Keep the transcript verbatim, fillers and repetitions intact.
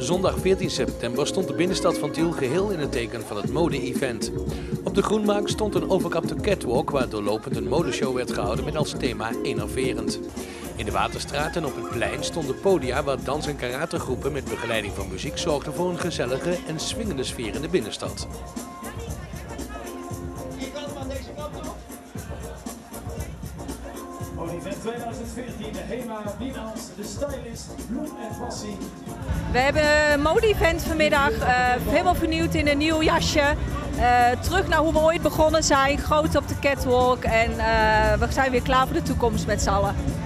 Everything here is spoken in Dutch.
Zondag veertien september stond de binnenstad van Tiel geheel in het teken van het mode-event. Op de Groenmarkt stond een overkapte catwalk waar doorlopend een modeshow werd gehouden met als thema innoverend. In de Waterstraat en op het plein stonden podia waar dans- en karategroepen met begeleiding van muziek zorgden voor een gezellige en swingende sfeer in de binnenstad. Mode-event tweeduizend veertien, Hema Wienals, de stylist, bloem en passie. We hebben een mode-event vanmiddag, uh, helemaal vernieuwd in een nieuw jasje. Uh, terug naar hoe we ooit begonnen zijn, groot op de catwalk en uh, we zijn weer klaar voor de toekomst met z'n allen.